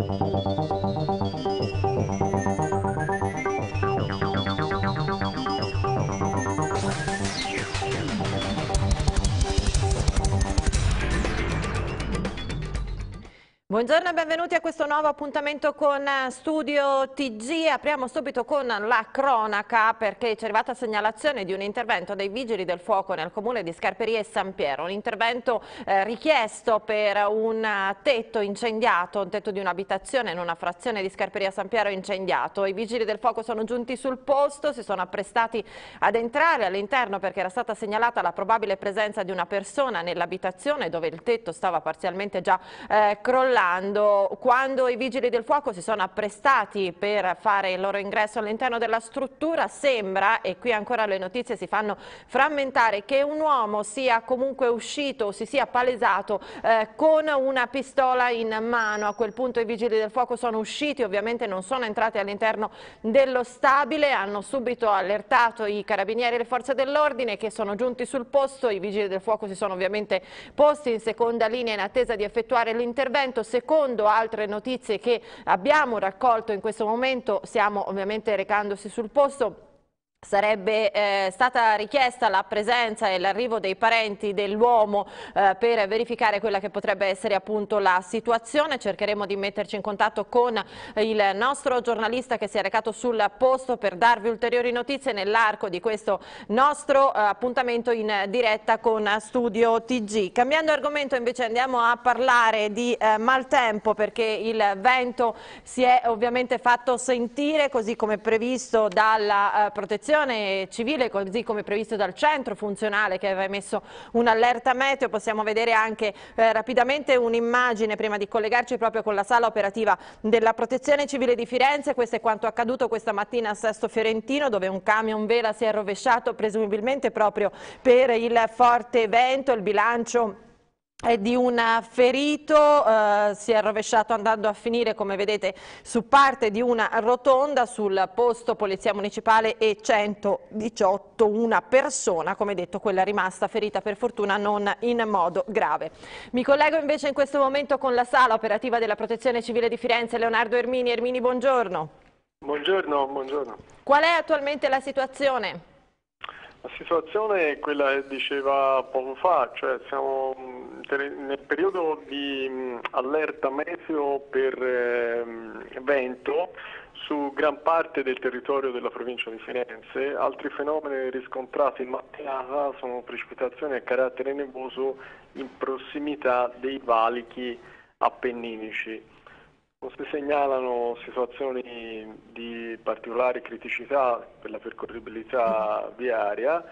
Buongiorno e benvenuti a questo nuovo appuntamento con Studio TG. Apriamo subito con la cronaca perché ci è arrivata segnalazione di un intervento dei Vigili del Fuoco nel comune di Scarperie e San Piero, un intervento richiesto per un tetto incendiato, un tetto di un'abitazione in una frazione di Scarperia San Piero incendiato. I Vigili del Fuoco sono giunti sul posto, si sono apprestati ad entrare all'interno perché era stata segnalata la probabile presenza di una persona nell'abitazione dove il tetto stava parzialmente già crollando. Quando i Vigili del Fuoco si sono apprestati per fare il loro ingresso all'interno della struttura, sembra, e qui ancora le notizie si fanno frammentare, che un uomo sia comunque uscito o si sia palesato con una pistola in mano. A quel punto i Vigili del Fuoco sono usciti, ovviamente non sono entrati all'interno dello stabile, hanno subito allertato i carabinieri e le forze dell'ordine che sono giunti sul posto. I Vigili del Fuoco si sono ovviamente posti in seconda linea in attesa di effettuare l'intervento. Secondo altre notizie che abbiamo raccolto in questo momento, stiamo ovviamente recandosi sul posto, sarebbe stata richiesta la presenza e l'arrivo dei parenti dell'uomo per verificare quella che potrebbe essere appunto la situazione. Cercheremo di metterci in contatto con il nostro giornalista che si è recato sul posto per darvi ulteriori notizie nell'arco di questo nostro appuntamento in diretta con Studio TG. Cambiando argomento invece andiamo a parlare di maltempo perché il vento si è ovviamente fatto sentire così come previsto dalla protezione civile, così come previsto dal centro funzionale che aveva emesso un'allerta meteo. Possiamo vedere anche rapidamente un'immagine prima di collegarci proprio con la sala operativa della Protezione Civile di Firenze. Questo è quanto accaduto questa mattina a Sesto Fiorentino, dove un camion vela si è rovesciato presumibilmente proprio per il forte vento. Il bilancio è di un ferito, si è rovesciato andando a finire, come vedete, su parte di una rotonda. Sul posto Polizia Municipale e 118, una persona, come detto, quella rimasta ferita per fortuna non in modo grave. Mi collego invece in questo momento con la sala operativa della Protezione Civile di Firenze, Leonardo Ermini. Ermini, buongiorno. Buongiorno, buongiorno. Qual è attualmente la situazione? La situazione è quella che diceva poco fa, cioè siamo nel periodo di allerta meteo per vento su gran parte del territorio della provincia di Firenze. Altri fenomeni riscontrati in mattinata sono precipitazioni a carattere nevoso in prossimità dei valichi appenninici. Non si segnalano situazioni di particolare criticità per la percorribilità viaria.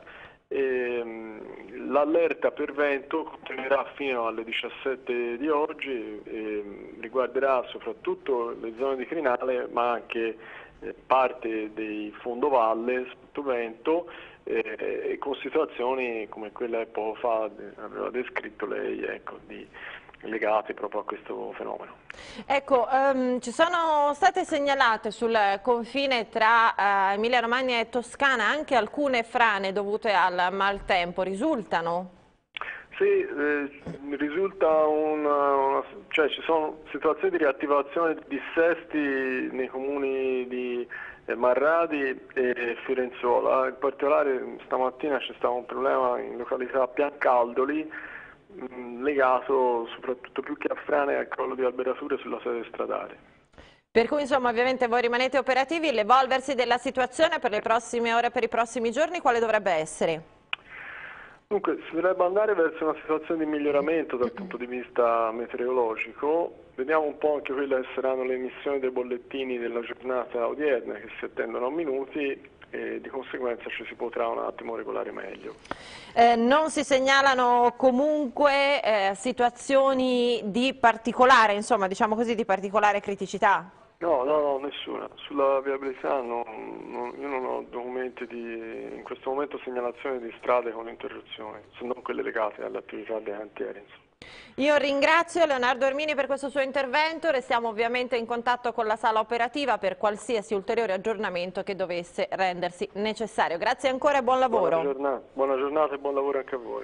L'allerta per vento continuerà fino alle 17 di oggi e riguarderà soprattutto le zone di crinale ma anche parte dei fondovalle sotto vento e con situazioni come quella che poco fa aveva descritto lei, ecco, legate proprio a questo fenomeno. Ecco, ci sono state segnalate sul confine tra Emilia-Romagna e Toscana anche alcune frane dovute al maltempo, risultano? Sì, risulta cioè ci sono situazioni di riattivazione di dissesti nei comuni di Marradi e Firenzuola. In particolare stamattina c'è stato un problema in località Piancaldoli legato soprattutto più che a frane al crollo di alberature sulla sede stradale. Per cui insomma ovviamente voi rimanete operativi. L'evolversi della situazione per le prossime ore, per i prossimi giorni, quale dovrebbe essere? Dunque si dovrebbe andare verso una situazione di miglioramento dal punto di vista meteorologico. Vediamo un po' anche quelle che saranno le emissioni dei bollettini della giornata odierna che si attendono a minuti e di conseguenza ci si potrà un attimo regolare meglio. Non si segnalano comunque situazioni di particolare, insomma, diciamo così, di particolare criticità? No, nessuna. Sulla viabilità io non ho documenti in questo momento segnalazioni di strade con interruzioni, se non quelle legate alle attività dei cantieri. Io ringrazio Leonardo Ermini per questo suo intervento, restiamo ovviamente in contatto con la sala operativa per qualsiasi ulteriore aggiornamento che dovesse rendersi necessario. Grazie ancora e buon lavoro. Buona giornata e buon lavoro anche a voi.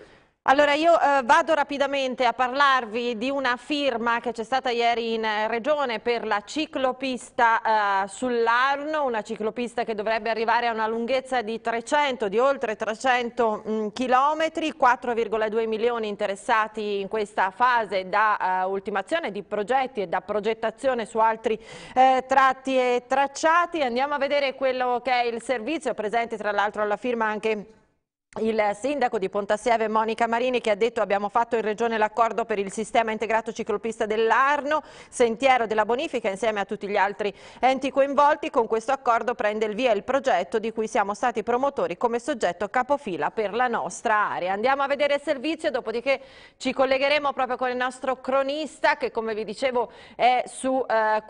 Allora io vado rapidamente a parlarvi di una firma che c'è stata ieri in regione per la ciclopista sull'Arno, una ciclopista che dovrebbe arrivare a una lunghezza di oltre 300 chilometri, 4,2 milioni interessati in questa fase da ultimazione di progetti e da progettazione su altri tratti e tracciati. Andiamo a vedere quello che è il servizio, presente tra l'altro alla firma anche il sindaco di Pontassieve Monica Marini, che ha detto: abbiamo fatto in regione l'accordo per il sistema integrato ciclopista dell'Arno, sentiero della bonifica, insieme a tutti gli altri enti coinvolti. Con questo accordo prende il via il progetto di cui siamo stati promotori come soggetto capofila per la nostra area. Andiamo a vedere il servizio, dopodiché ci collegheremo proprio con il nostro cronista che, come vi dicevo, è su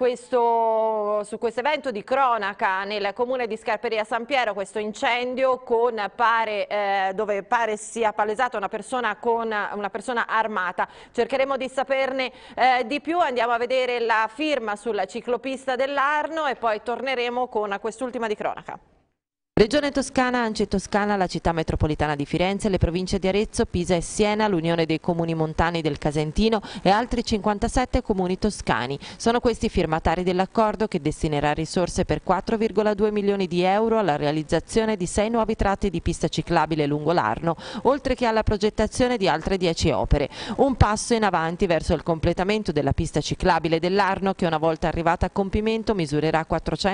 questo evento di cronaca nel comune di Scarperia San Piero, questo incendio con dove pare sia palesata una persona armata. Cercheremo di saperne di più. Andiamo a vedere la firma sulla ciclopista dell'Arno e poi torneremo con quest'ultima di cronaca. Regione Toscana, ANCI Toscana, la città metropolitana di Firenze, le province di Arezzo, Pisa e Siena, l'Unione dei Comuni Montani del Casentino e altri 57 comuni toscani. Sono questi i firmatari dell'accordo che destinerà risorse per 4,2 milioni di euro alla realizzazione di 6 nuovi tratti di pista ciclabile lungo l'Arno, oltre che alla progettazione di altre 10 opere. Un passo in avanti verso il completamento della pista ciclabile dell'Arno che, una volta arrivata a compimento, misurerà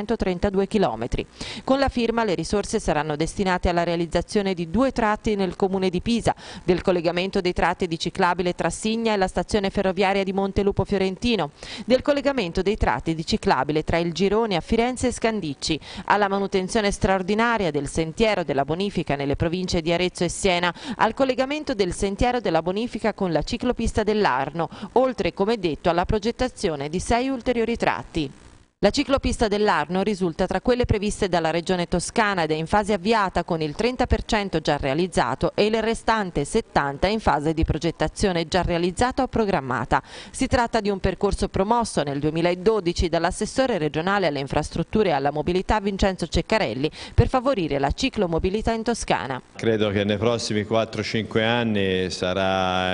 432 km. Con la firma le risorse saranno destinate alla realizzazione di 2 tratti nel comune di Pisa, del collegamento dei tratti di ciclabile tra Signa e la stazione ferroviaria di Montelupo Fiorentino, del collegamento dei tratti di ciclabile tra il Girone a Firenze e Scandicci, alla manutenzione straordinaria del sentiero della bonifica nelle province di Arezzo e Siena, al collegamento del sentiero della bonifica con la ciclopista dell'Arno, oltre, come detto, alla progettazione di 6 ulteriori tratti. La ciclopista dell'Arno risulta tra quelle previste dalla Regione Toscana ed è in fase avviata, con il 30% già realizzato e il restante 70% in fase di progettazione già realizzata o programmata. Si tratta di un percorso promosso nel 2012 dall'assessore regionale alle infrastrutture e alla mobilità Vincenzo Ceccarelli per favorire la ciclomobilità in Toscana. Credo che nei prossimi 4-5 anni sarà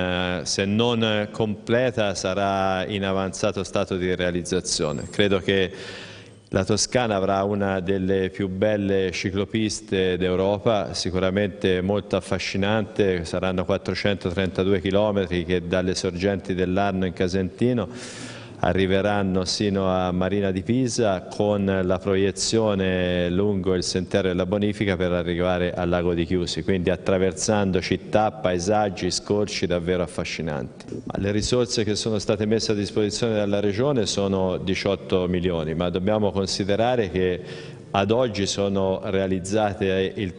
se non completa, sarà in avanzato stato di realizzazione. Credo che la Toscana avrà una delle più belle ciclopiste d'Europa, sicuramente molto affascinante. Saranno 432 km che dalle sorgenti dell'Arno in Casentino arriveranno sino a Marina di Pisa, con la proiezione lungo il sentiero della bonifica per arrivare al lago di Chiusi, quindi attraversando città, paesaggi, scorci davvero affascinanti. Le risorse che sono state messe a disposizione dalla Regione sono 18 milioni, ma dobbiamo considerare che ad oggi sono realizzate il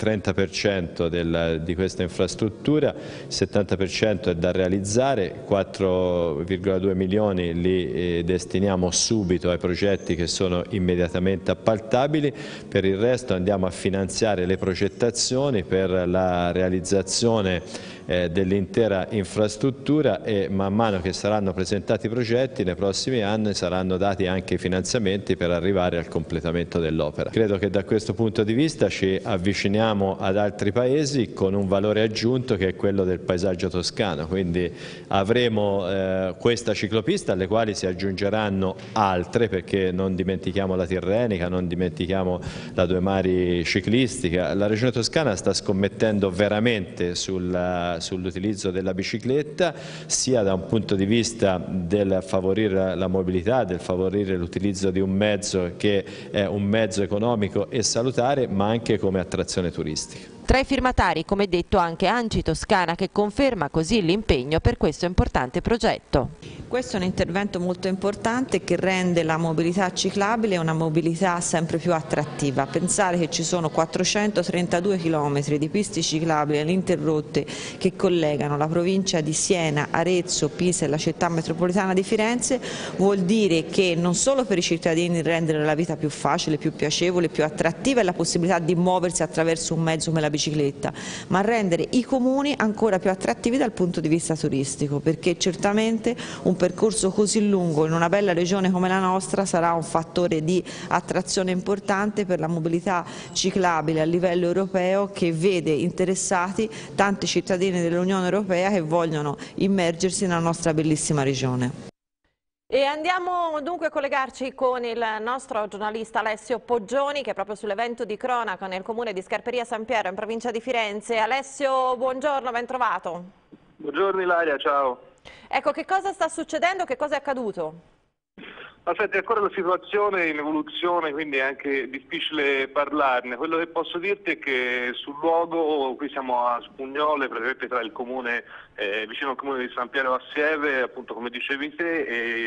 30% di questa infrastruttura, il 70% è da realizzare, 4,2 milioni li destiniamo subito ai progetti che sono immediatamente appaltabili, per il resto andiamo a finanziare le progettazioni per la realizzazione dell'intera infrastruttura e man mano che saranno presentati i progetti nei prossimi anni saranno dati anche i finanziamenti per arrivare al completamento dell'opera. Credo che da questo punto di vista ci avviciniamo ad altri paesi con un valore aggiunto che è quello del paesaggio toscano, quindi avremo questa ciclopista alle quali si aggiungeranno altre, perché non dimentichiamo la Tirrenica, non dimentichiamo la Due Mari ciclistica. La Regione Toscana sta scommettendo veramente sull'utilizzo della bicicletta, sia da un punto di vista del favorire la mobilità, del favorire l'utilizzo di un mezzo che è un mezzo economico e salutare, ma anche come attrazione turistica. Tra i firmatari, come detto, anche ANCI Toscana, che conferma così l'impegno per questo importante progetto. Questo è un intervento molto importante che rende la mobilità ciclabile una mobilità sempre più attrattiva. Pensare che ci sono 432 km di piste ciclabili ininterrotte che collegano la provincia di Siena, Arezzo, Pisa e la città metropolitana di Firenze vuol dire che non solo per i cittadini rendere la vita più facile, più piacevole, più attrattiva e la possibilità di muoversi attraverso un mezzo come la bicicletta, ma rendere i comuni ancora più attrattivi dal punto di vista turistico, perché certamente un percorso così lungo in una bella regione come la nostra sarà un fattore di attrazione importante per la mobilità ciclabile a livello europeo, che vede interessati tanti cittadini dell'Unione Europea che vogliono immergersi nella nostra bellissima regione. E andiamo dunque a collegarci con il nostro giornalista Alessio Poggioni, che è proprio sull'evento di cronaca nel comune di Scarperia San Piero in provincia di Firenze. Alessio, buongiorno, ben trovato. Buongiorno Ilaria, ciao. Ecco, che cosa sta succedendo, che cosa è accaduto? Senti, è ancora la situazione in evoluzione, quindi è anche difficile parlarne. Quello che posso dirti è che sul luogo, qui siamo a Spugnole, praticamente tra il comune, vicino al comune di San Piero Assieve, appunto come dicevi te,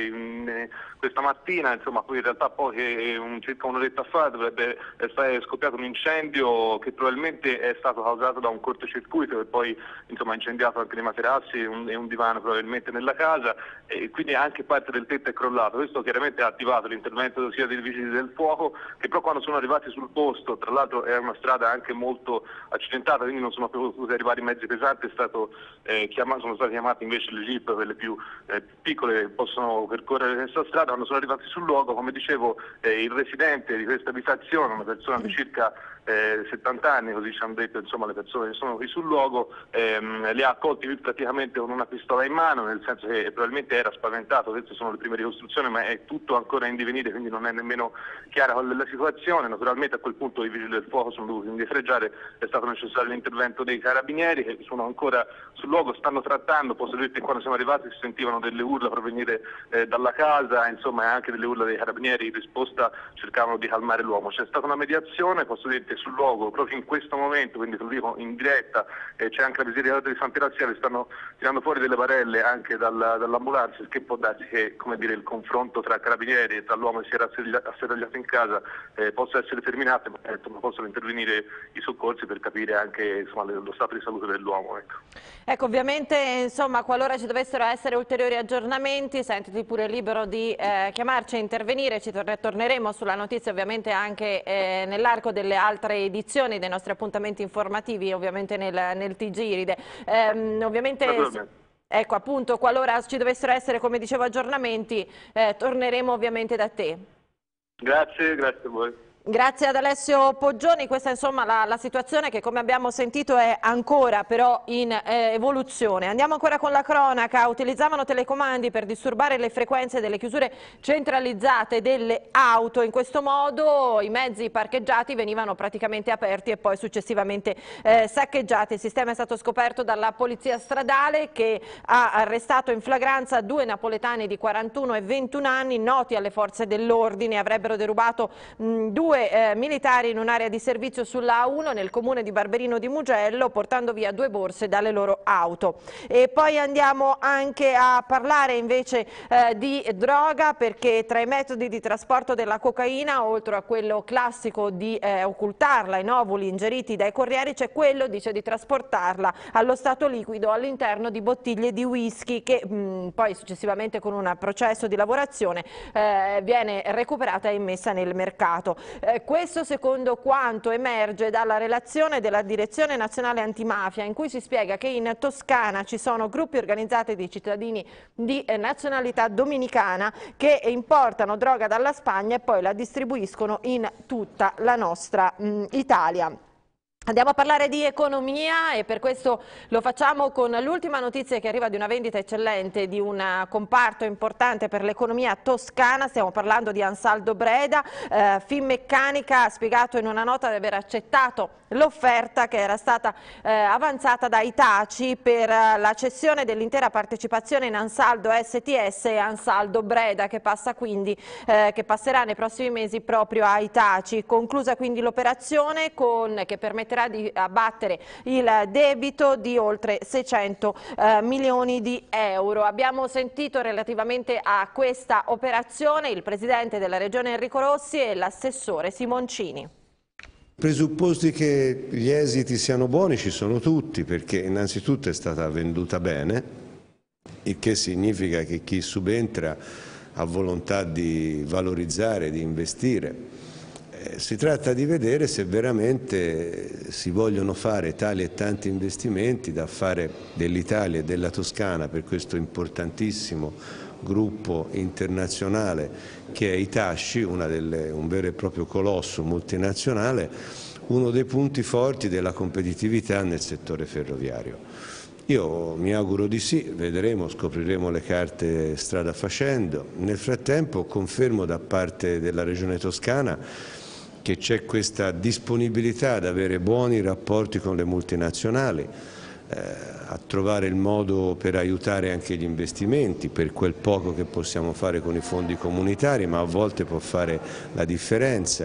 e questa mattina, insomma, poi in realtà circa un'oretta fa dovrebbe essere scoppiato un incendio che probabilmente è stato causato da un cortocircuito e poi insomma ha incendiato anche dei materassi e un divano probabilmente nella casa, e quindi anche parte del tetto è crollato. Questo chiaramente ha attivato l'intervento sia dei vigili del fuoco, che però quando sono arrivati sul posto, tra l'altro è una strada anche molto accidentata, quindi non sono potuti arrivare i mezzi pesanti, sono stati chiamati invece le jeep, quelle più piccole che possono percorrere questa strada. Quando sono arrivati sul luogo, come dicevo, il residente di questa abitazione, una persona di circa 70 anni, così ci hanno detto insomma le persone che sono qui sul luogo, li ha accolti praticamente con una pistola in mano, nel senso che probabilmente era spaventato. Queste sono le prime ricostruzioni, ma è tutto ancora in divenire, quindi non è nemmeno chiara qual è la situazione. Naturalmente a quel punto i vigili del fuoco sono dovuti indietreggiare, è stato necessario l'intervento dei carabinieri che sono ancora sul luogo, stanno trattando. Posso dirti che quando siamo arrivati si sentivano delle urla provenire dalla casa, insomma, e anche delle urla dei carabinieri in risposta cercavano di calmare l'uomo. C'è stata una mediazione, posso dirti sul luogo proprio in questo momento, quindi te lo dico in diretta, c'è anche la misericordia di San Piero Assieve, stanno tirando fuori delle barelle anche dall'ambulanza, che può darsi che, come dire, il confronto tra carabinieri e tra l'uomo che si era asserragliato in casa possa essere terminato, ma possono intervenire i soccorsi per capire anche insomma, lo stato di salute dell'uomo. Ecco, ovviamente insomma, qualora ci dovessero essere ulteriori aggiornamenti, sentiti pure libero di chiamarci e intervenire. Ci torneremo sulla notizia ovviamente anche nell'arco delle altre edizioni dei nostri appuntamenti informativi, ovviamente nel TG Iride. Ovviamente, ecco, appunto, qualora ci dovessero essere, come dicevo, aggiornamenti, torneremo ovviamente da te. Grazie a voi. Grazie ad Alessio Poggioni. Questa è insomma la situazione che, come abbiamo sentito, è ancora però in evoluzione. Andiamo ancora con la cronaca. Utilizzavano telecomandi per disturbare le frequenze delle chiusure centralizzate delle auto. In questo modo i mezzi parcheggiati venivano praticamente aperti e poi successivamente saccheggiati. Il sistema è stato scoperto dalla polizia stradale, che ha arrestato in flagranza 2 napoletani di 41 e 21 anni noti alle forze dell'ordine. Avrebbero derubato 2 militari in un'area di servizio sulla A1 nel comune di Barberino di Mugello, portando via 2 borse dalle loro auto. E poi andiamo anche a parlare invece di droga, perché tra i metodi di trasporto della cocaina, oltre a quello classico di occultarla in ovuli ingeriti dai corrieri, c'è quello, dice, di trasportarla allo stato liquido all'interno di bottiglie di whisky, che poi successivamente con un processo di lavorazione viene recuperata e immessa nel mercato. Questo secondo quanto emerge dalla relazione della Direzione Nazionale Antimafia, in cui si spiega che in Toscana ci sono gruppi organizzati di cittadini di nazionalità dominicana che importano droga dalla Spagna e poi la distribuiscono in tutta la nostra Italia. Andiamo a parlare di economia e per questo lo facciamo con l'ultima notizia che arriva di una vendita eccellente di un comparto importante per l'economia toscana. Stiamo parlando di Ansaldo Breda. Finmeccanica ha spiegato in una nota di aver accettato l'offerta che era stata avanzata da Itaci per la cessione dell'intera partecipazione in Ansaldo STS e Ansaldo Breda, che passerà nei prossimi mesi proprio a Itaci. Conclusa quindi l'operazione che permetterà di abbattere il debito di oltre 600 milioni di euro. Abbiamo sentito relativamente a questa operazione il presidente della Regione Enrico Rossi e l'assessore Simoncini. Presupposti che gli esiti siano buoni ci sono tutti, perché innanzitutto è stata venduta bene, il che significa che chi subentra ha volontà di valorizzare, di investire. Si tratta di vedere se veramente si vogliono fare tali e tanti investimenti da fare dell'Italia e della Toscana per questo importantissimo gruppo internazionale che è Hitachi, un vero e proprio colosso multinazionale, uno dei punti forti della competitività nel settore ferroviario. Io mi auguro di sì, vedremo, scopriremo le carte strada facendo. Nel frattempo confermo da parte della Regione Toscana che c'è questa disponibilità ad avere buoni rapporti con le multinazionali, a trovare il modo per aiutare anche gli investimenti, per quel poco che possiamo fare con i fondi comunitari, ma a volte può fare la differenza,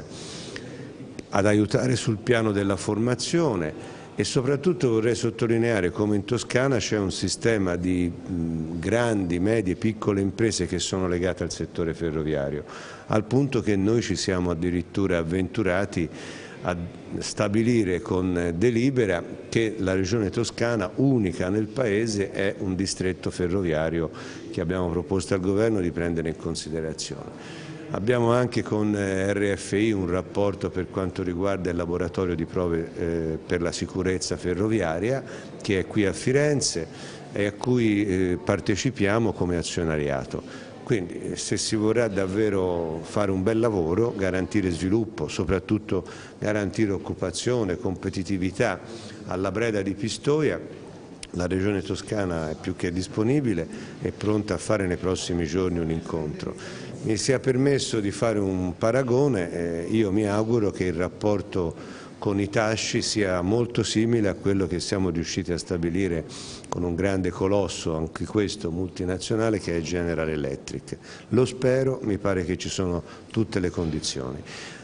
ad aiutare sul piano della formazione. E soprattutto vorrei sottolineare come in Toscana c'è un sistema di grandi, medie, piccole imprese che sono legate al settore ferroviario, al punto che noi ci siamo addirittura avventurati a stabilire con delibera che la Regione Toscana, unica nel Paese, è un distretto ferroviario che abbiamo proposto al Governo di prendere in considerazione. Abbiamo anche con RFI un rapporto per quanto riguarda il laboratorio di prove per la sicurezza ferroviaria che è qui a Firenze e a cui partecipiamo come azionariato. Quindi se si vorrà davvero fare un bel lavoro, garantire sviluppo, soprattutto garantire occupazione, competitività alla Breda di Pistoia, la Regione Toscana è più che disponibile e pronta a fare nei prossimi giorni un incontro. Mi sia permesso di fare un paragone, io mi auguro che il rapporto con Hitachi sia molto simile a quello che siamo riusciti a stabilire con un grande colosso, anche questo multinazionale, che è General Electric. Lo spero, mi pare che ci sono tutte le condizioni.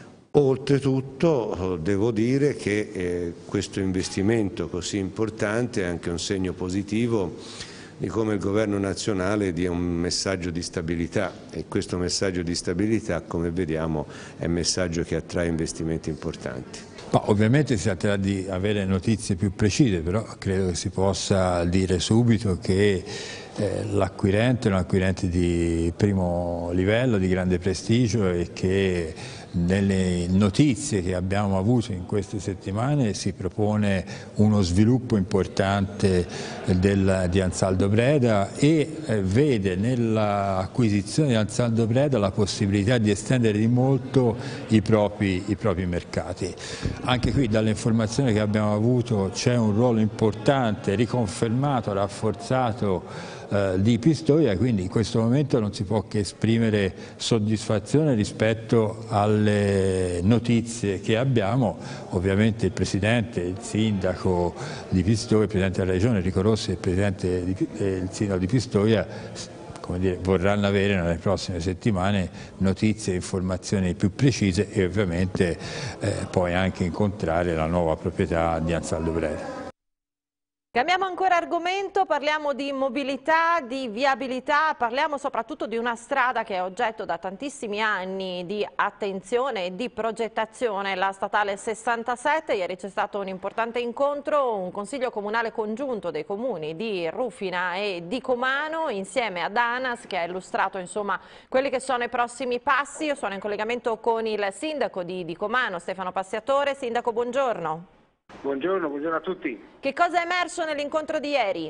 Oltretutto devo dire che questo investimento così importante è anche un segno positivo di come il Governo nazionale dia un messaggio di stabilità e questo messaggio di stabilità, come vediamo, è un messaggio che attrae investimenti importanti. Ma ovviamente si tratterà di avere notizie più precise, però credo che si possa dire subito che l'acquirente è un acquirente di primo livello, di grande prestigio e che nelle notizie che abbiamo avuto in queste settimane si propone uno sviluppo importante di Ansaldo Breda e vede nell'acquisizione di Ansaldo Breda la possibilità di estendere di molto i propri mercati. Anche qui dalle informazioni che abbiamo avuto c'è un ruolo importante, riconfermato, rafforzato di Pistoia, quindi in questo momento non si può che esprimere soddisfazione rispetto alle notizie che abbiamo. Ovviamente il Presidente, il Sindaco di Pistoia, il Presidente della Regione Enrico Rossi e il Sindaco di Pistoia vorranno avere nelle prossime settimane notizie e informazioni più precise e ovviamente poi anche incontrare la nuova proprietà di Ansaldo Breda. Cambiamo ancora argomento, parliamo di mobilità, di viabilità, parliamo soprattutto di una strada che è oggetto da tantissimi anni di attenzione e di progettazione, la statale 67. Ieri c'è stato un importante incontro, un consiglio comunale congiunto dei comuni di Rufina e di Comano insieme ad ANAS che ha illustrato insomma quelli che sono i prossimi passi. Io sono in collegamento con il sindaco di Comano, Stefano Passiatore. Sindaco, buongiorno. Buongiorno, buongiorno a tutti. Che cosa è emerso nell'incontro di ieri?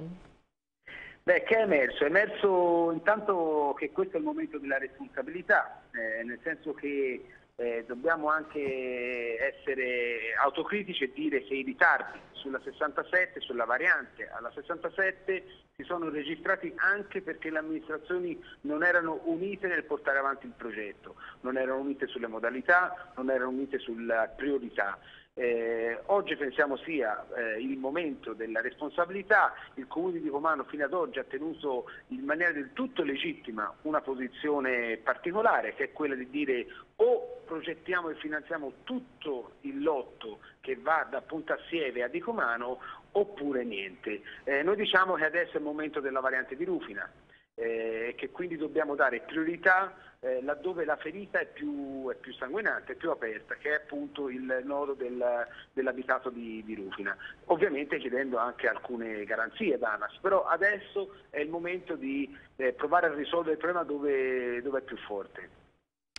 Beh, che è emerso? È emerso intanto che questo è il momento della responsabilità, nel senso che dobbiamo anche essere autocritici e dire che i ritardi sulla 67, sulla variante alla 67 si sono registrati anche perché le amministrazioni non erano unite nel portare avanti il progetto, non erano unite sulle modalità, non erano unite sulla priorità. Oggi pensiamo sia il momento della responsabilità. Il Comune di Comano fino ad oggi ha tenuto in maniera del tutto legittima una posizione particolare, che è quella di dire o progettiamo e finanziamo tutto il lotto che va da Pontassieve a Di Comano oppure niente. Noi diciamo che adesso è il momento della variante di Rufina, che quindi dobbiamo dare priorità laddove la ferita è più sanguinante, è più aperta, che è appunto il nodo dell'abitato di Rufina, ovviamente chiedendo anche alcune garanzie ad ANAS, però adesso è il momento di provare a risolvere il problema dove è più forte.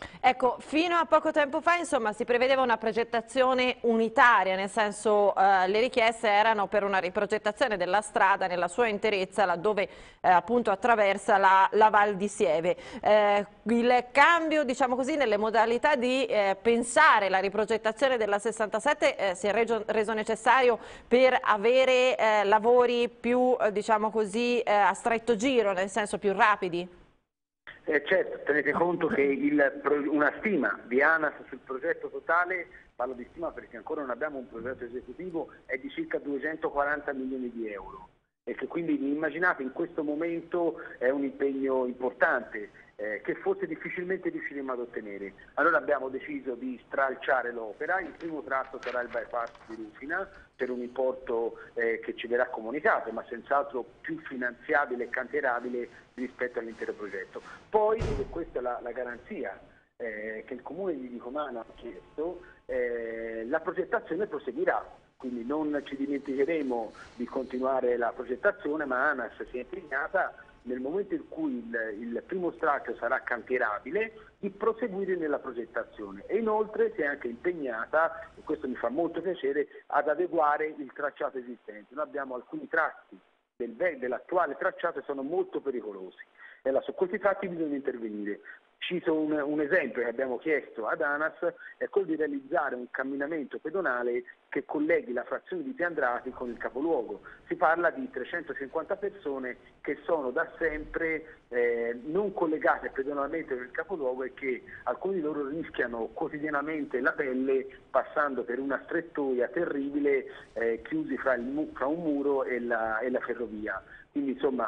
Ecco, fino a poco tempo fa insomma si prevedeva una progettazione unitaria, nel senso le richieste erano per una riprogettazione della strada nella sua interezza laddove appunto attraversa la Val di Sieve. Il cambio, diciamo così, nelle modalità di pensare la riprogettazione della 67 si è reso necessario per avere lavori più, diciamo così, a stretto giro, nel senso più rapidi? Certo, tenete conto che una stima di ANAS sul progetto totale, parlo di stima perché ancora non abbiamo un progetto esecutivo, è di circa 240 milioni di euro e che quindi immaginate in questo momento è un impegno importante che forse difficilmente riusciremo ad ottenere. Allora abbiamo deciso di stralciare l'opera, il primo tratto sarà il bypass di Rufina per un importo che ci verrà comunicato, ma senz'altro più finanziabile e cantierabile rispetto all'intero progetto. Poi, e questa è la garanzia che il Comune di Vicomano ha chiesto, la progettazione proseguirà, quindi non ci dimenticheremo di continuare la progettazione, ma ANAS si è impegnata nel momento in cui il primo stralcio sarà cantierabile di proseguire nella progettazione e inoltre si è anche impegnata, e questo mi fa molto piacere, ad adeguare il tracciato esistente. Noi abbiamo alcuni tratti dell'attuale tracciato che sono molto pericolosi e su questi tratti bisogna intervenire. Cito un esempio che abbiamo chiesto ad ANAS, è quello di realizzare un camminamento pedonale che colleghi la frazione di Piandrati con il capoluogo. Si parla di 350 persone che sono da sempre non collegate pedonalmente con il capoluogo e che alcuni di loro rischiano quotidianamente la pelle passando per una strettoia terribile chiusi fra un muro e la ferrovia. Quindi insomma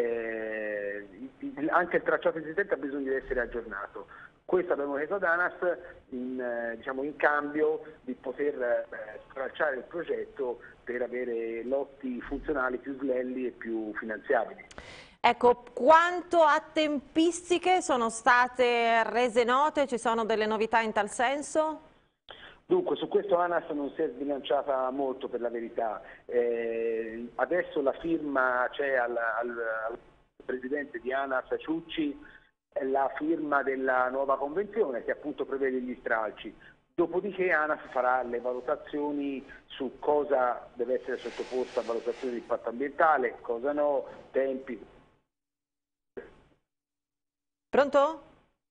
anche il tracciato esistente ha bisogno di essere aggiornato. Questo abbiamo chiesto ad ANAS in cambio di poter stralciare il progetto per avere lotti funzionali più snelli e più finanziabili. Ecco, quanto a tempistiche sono state rese note? Ci sono delle novità in tal senso? Dunque, su questo ANAS non si è sbilanciata molto per la verità. Adesso la firma c'è al presidente di ANAS Ciucci, la firma della nuova convenzione che appunto prevede gli stralci. Dopodiché ANAS farà le valutazioni su cosa deve essere sottoposto a valutazione di impatto ambientale, cosa no, tempi. Pronto?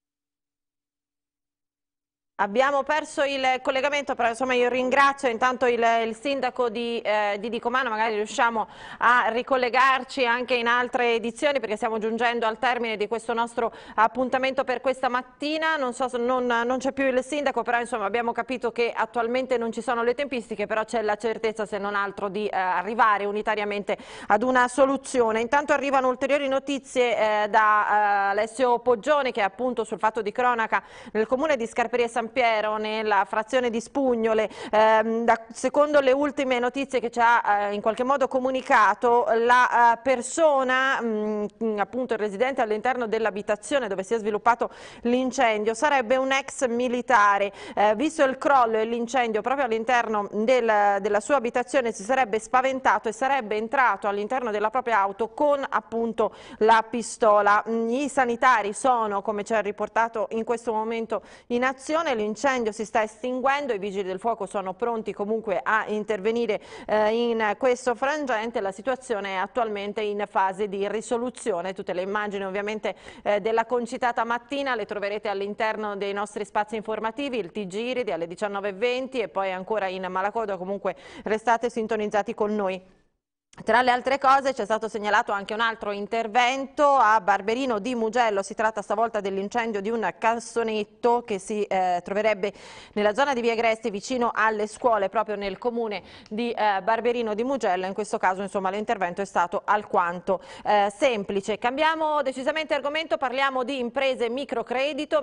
Abbiamo perso il collegamento, però insomma io ringrazio intanto il sindaco di Vicomano, magari riusciamo a ricollegarci anche in altre edizioni perché stiamo giungendo al termine di questo nostro appuntamento per questa mattina. Non so se non c'è più il sindaco, però insomma abbiamo capito che attualmente non ci sono le tempistiche, però c'è la certezza se non altro di arrivare unitariamente ad una soluzione. Intanto arrivano ulteriori notizie da Alessio Poggione che appunto sul fatto di cronaca nel comune di Scarperia San Piero, nella frazione di Spugnole, secondo le ultime notizie che ci ha in qualche modo comunicato, la persona, appunto il residente all'interno dell'abitazione dove si è sviluppato l'incendio, sarebbe un ex militare. Visto il crollo e l'incendio proprio all'interno della sua abitazione, si sarebbe spaventato e sarebbe entrato all'interno della propria auto con appunto la pistola. I sanitari sono, come ci ha riportato in questo momento, in azione. L'incendio si sta estinguendo, i vigili del fuoco sono pronti comunque a intervenire in questo frangente. La situazione è attualmente in fase di risoluzione. Tutte le immagini ovviamente della concitata mattina le troverete all'interno dei nostri spazi informativi, il TG Iridi alle 19:20 e poi ancora in Malacoda. Comunque restate sintonizzati con noi. Tra le altre cose c'è stato segnalato anche un altro intervento a Barberino di Mugello. Si tratta stavolta dell'incendio di un cassonetto che si troverebbe nella zona di Via Agresti vicino alle scuole, proprio nel comune di Barberino di Mugello. In questo caso insomma l'intervento è stato alquanto semplice. Cambiamo decisamente argomento, parliamo di imprese microcredito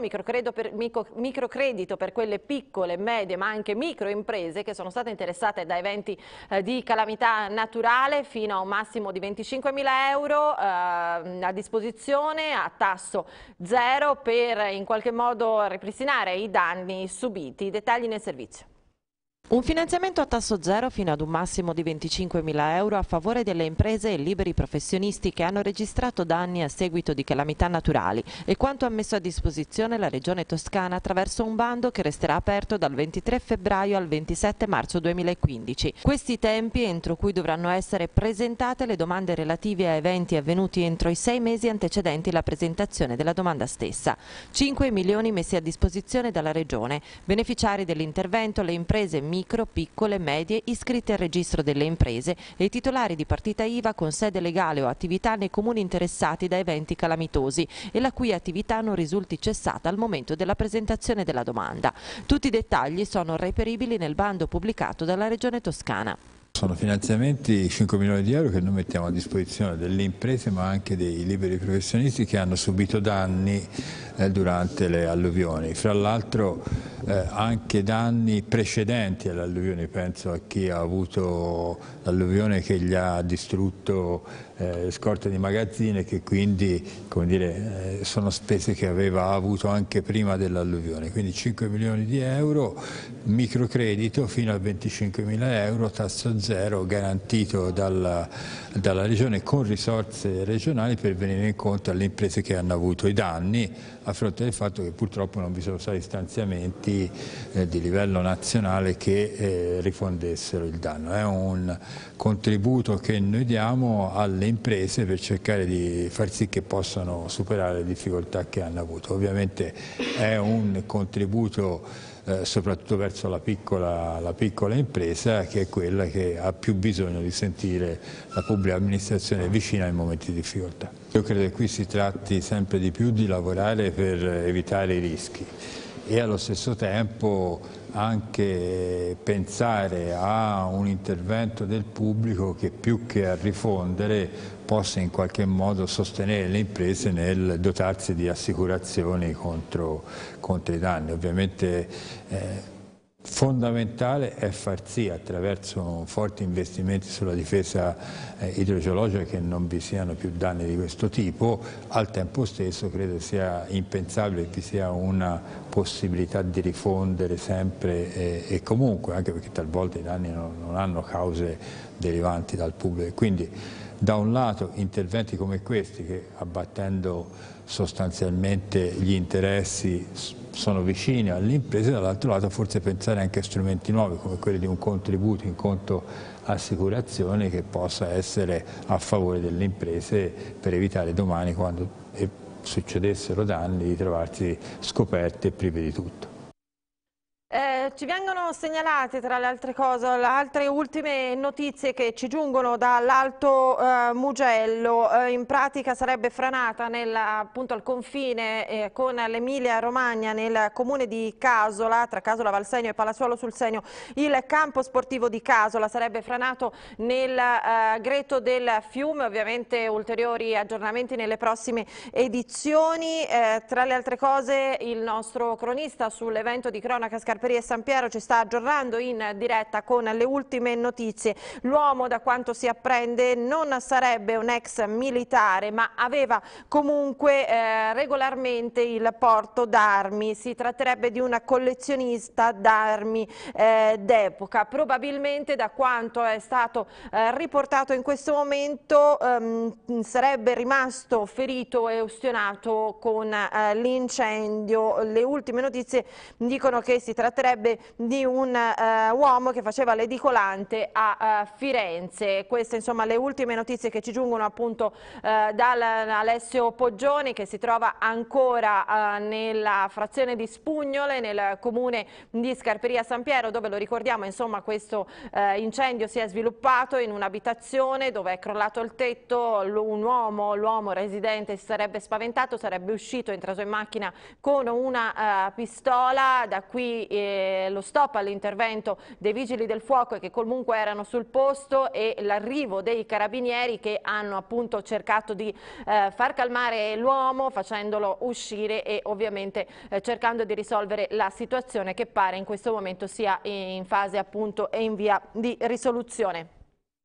per quelle piccole, medie ma anche microimprese che sono state interessate da eventi di calamità naturale, fino a un massimo di 25.000 euro a disposizione a tasso zero per in qualche modo ripristinare i danni subiti. Dettagli nel servizio. Un finanziamento a tasso zero fino ad un massimo di 25.000 euro a favore delle imprese e liberi professionisti che hanno registrato danni a seguito di calamità naturali e quanto ha messo a disposizione la Regione Toscana attraverso un bando che resterà aperto dal 23 febbraio al 27 marzo 2015. Questi tempi entro cui dovranno essere presentate le domande relative a eventi avvenuti entro i 6 mesi antecedenti la presentazione della domanda stessa. 5 milioni messi a disposizione dalla Regione. Beneficiari dell'intervento le imprese micro, piccole, medie, iscritte al registro delle imprese e i titolari di partita IVA con sede legale o attività nei comuni interessati da eventi calamitosi e la cui attività non risulti cessata al momento della presentazione della domanda. Tutti i dettagli sono reperibili nel bando pubblicato dalla Regione Toscana. Sono finanziamenti 5 milioni di euro che noi mettiamo a disposizione delle imprese ma anche dei liberi professionisti che hanno subito danni durante le alluvioni. Fra l'altro anche danni precedenti alle alluvioni, penso a chi ha avuto l'alluvione che gli ha distrutto scorte di magazzini e che quindi, come dire, sono spese che aveva avuto anche prima dell'alluvione. Quindi 5 milioni di euro, microcredito fino a 25.000 euro, tasso zero garantito dalla Regione con risorse regionali per venire incontro alle imprese che hanno avuto i danni, a fronte del fatto che purtroppo non vi sono stati stanziamenti di livello nazionale che rifondessero il danno. È un contributo che noi diamo alle imprese per cercare di far sì che possano superare le difficoltà che hanno avuto. Ovviamente è un contributo soprattutto verso la piccola impresa, che è quella che ha più bisogno di sentire la pubblica amministrazione vicina in momenti di difficoltà. Io credo che qui si tratti sempre di più di lavorare per evitare i rischi e allo stesso tempo anche pensare a un intervento del pubblico che più che a rifondere possa in qualche modo sostenere le imprese nel dotarsi di assicurazioni contro i danni. Ovviamente fondamentale è far sì, attraverso forti investimenti sulla difesa idrogeologica, che non vi siano più danni di questo tipo. Al tempo stesso credo sia impensabile che vi sia una possibilità di rifondere sempre e comunque, anche perché talvolta i danni non hanno cause derivanti dal pubblico. Quindi da un lato interventi come questi che, abbattendo sostanzialmente gli interessi, sono vicini alle imprese, dall'altro lato forse pensare anche a strumenti nuovi come quelli di un contributo in conto assicurazioni che possa essere a favore delle imprese per evitare domani, quando succedessero danni, di trovarsi scoperte e prive di tutto. Ci vengono segnalate, tra le altre cose, altre ultime notizie che ci giungono dall'Alto Mugello. In pratica sarebbe franata appunto al confine con l'Emilia Romagna, nel comune di Casola, tra Casola Valsegno e Palazuolo sul Segno, il campo sportivo di Casola sarebbe franato nel greto del fiume. Ovviamente ulteriori aggiornamenti nelle prossime edizioni. Tra le altre cose il nostro cronista sull'evento di cronaca Scarperia e San Piero ci sta aggiornando in diretta con le ultime notizie. L'uomo, da quanto si apprende, non sarebbe un ex militare, ma aveva comunque regolarmente il porto d'armi. Si tratterebbe di una collezionista d'armi d'epoca. Probabilmente, da quanto è stato riportato in questo momento, sarebbe rimasto ferito e ustionato con l'incendio. Le ultime notizie dicono che si tratterebbe di un uomo che faceva l'edicolante a Firenze. Queste insomma le ultime notizie che ci giungono appunto Alessio Poggioni, che si trova ancora nella frazione di Spugnole, nel comune di Scarperia San Piero, dove, lo ricordiamo, insomma, questo incendio si è sviluppato in un'abitazione dove è crollato il tetto. L'uomo residente si sarebbe spaventato, sarebbe uscito, è entrato in macchina con una pistola. Da qui lo stop all'intervento dei vigili del fuoco, che comunque erano sul posto, e l'arrivo dei carabinieri, che hanno appunto cercato di far calmare l'uomo facendolo uscire e ovviamente cercando di risolvere la situazione, che pare in questo momento sia in fase appunto e in via di risoluzione.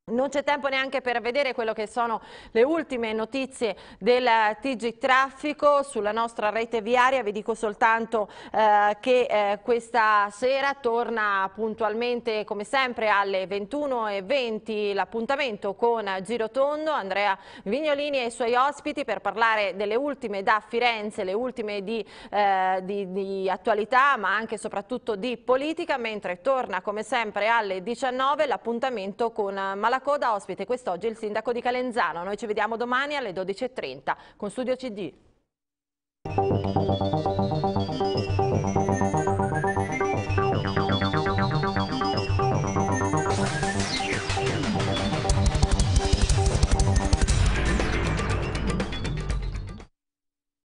Non c'è tempo neanche per vedere quello che sono le ultime notizie del TG Traffico sulla nostra rete viaria. Vi dico soltanto che questa sera torna puntualmente come sempre alle 21:20 l'appuntamento con Girotondo. Andrea Vignolini e i suoi ospiti per parlare delle ultime da Firenze, le ultime di attualità ma anche e soprattutto di politica, mentre torna come sempre alle 19 l'appuntamento con Malacoda, ospite quest'oggi il sindaco di Calenzano. Noi ci vediamo domani alle 12:30 con Studio CD.